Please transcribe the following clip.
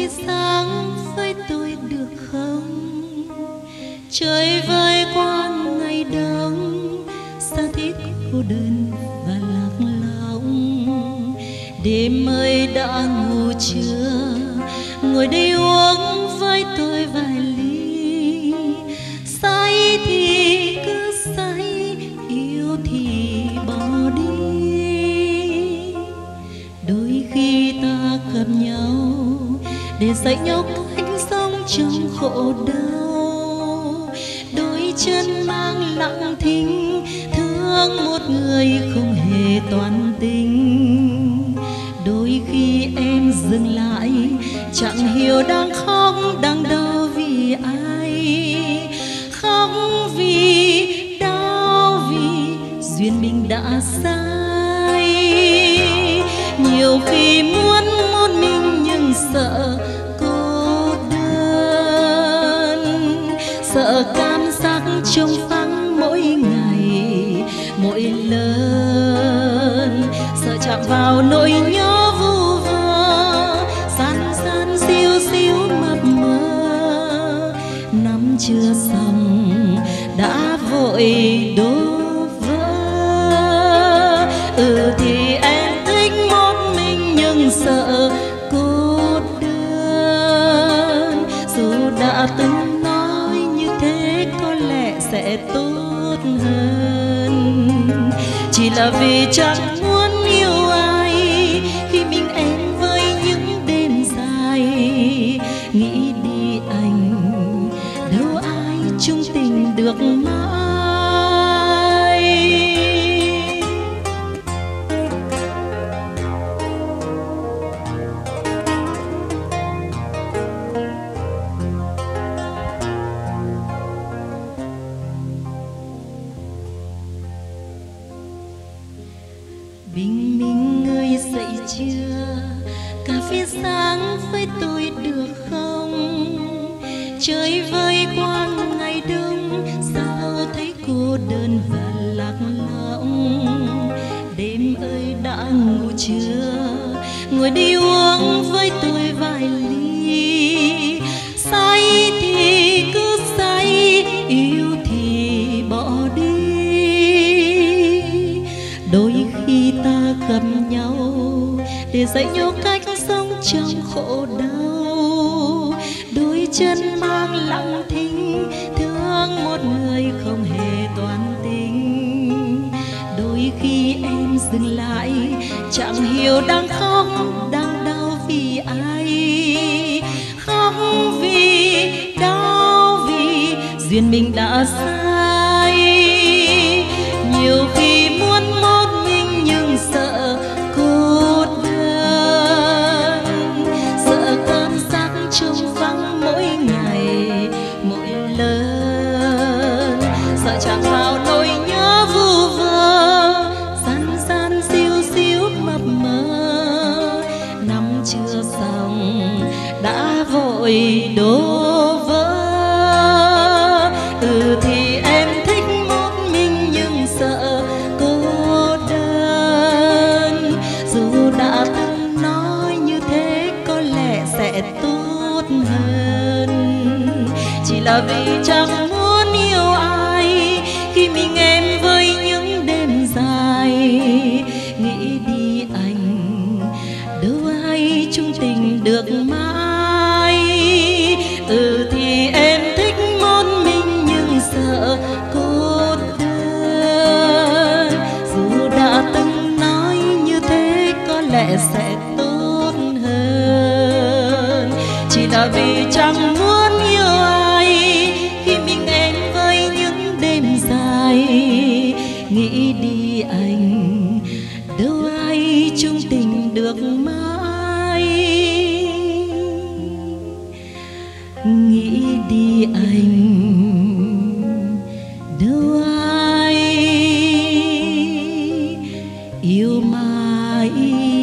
phiến sáng với tôi được không? Trời vơi qua ngày đông, xa thiết cô đơn và lạc lõng. Đêm ơi đã ngủ chưa? Ngồi đây uống với tôi vài ly. Say thì cứ say, yêu thì bỏ đi. Đôi khi ta gặp nhau để dạy nhau cách sống trong khổ đau. Đôi chân mang lặng thinh, thương một người không hề toàn tình. Đôi khi em dừng lại, chẳng hiểu đang khóc đang đau vì ai. Khóc vì đau vì duyên mình đã sai. Nhiều khi muốn một mình nhưng sợ cô đơn, sợ cảm giác trống vắng mỗi ngày mỗi lần, sợ chạm vào nỗi nhớ vu vơ san san siêu siêu mập mờ. Năm chưa xong đã vội đổ vỡ. Thì em thích một mình nhưng sợ cô đơn. Dù đã từng nói như thế có lẽ sẽ tốt hơn, chỉ là vì chẳng muốn yêu ai khi mình em với những đêm dài. Nghĩ đi anh, đâu ai chung tình được mãi. Bình minh ơi dậy chưa? Cà phê sáng với tôi được không? Trời vơi qua ngày đông, sao thấy cô đơn và lạc lõng. Đêm ơi đã ngủ chưa? Ngồi đi uống với tôi vài ly. Say thì cứ say, yêu thì bỏ đi. Đôi khi ta gặp nhau để dạy nhau cách sống trong khổ đau. Đôi chân mang lặng thinh, thương một người không hề toàn tình. Đôi khi em dừng lại, chẳng hiểu đang khóc đang đau vì ai. Khóc vì đau vì duyên mình đã sai. Nhiều khi muốn một mình nhưng sợ cô đơn, sợ cảm giác trống vắng mỗi ngày mỗi lần, sợ chạm vào nỗi nhớ vu vơ san san siêu siêu mập mờ. Năm chưa xong đã vội đổ vỡ. Thì em thích một mình nhưng sợ cô đơn. Dù đã từng nói như thế có lẽ sẽ tốt hơn, chỉ là vì chẳng muốn yêu ai khi mình em với những đêm dài. Nghĩ đi anh, đâu ai chung tình được mãi. Thì em thích một mình nhưng sợ cô đơn. Dù đã từng nói như thế có lẽ sẽ tốt hơn, chỉ là vì chẳng muốn yêu ai khi mình em với những đêm dài. Nghĩ đi anh, đâu ai chung tình được mãi. Nghĩ đi anh, đâu ai yêu mãi.